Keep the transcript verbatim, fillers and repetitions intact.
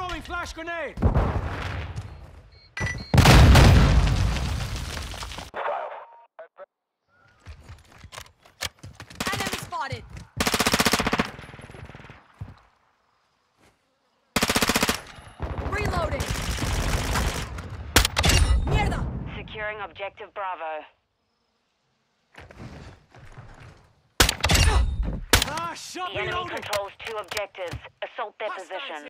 Throwing flash grenade! Enemy spotted! Reloading! Mierda! Securing objective Bravo. Ah, shot The enemy reloading! controls two objectives. Assault their Hostiles position.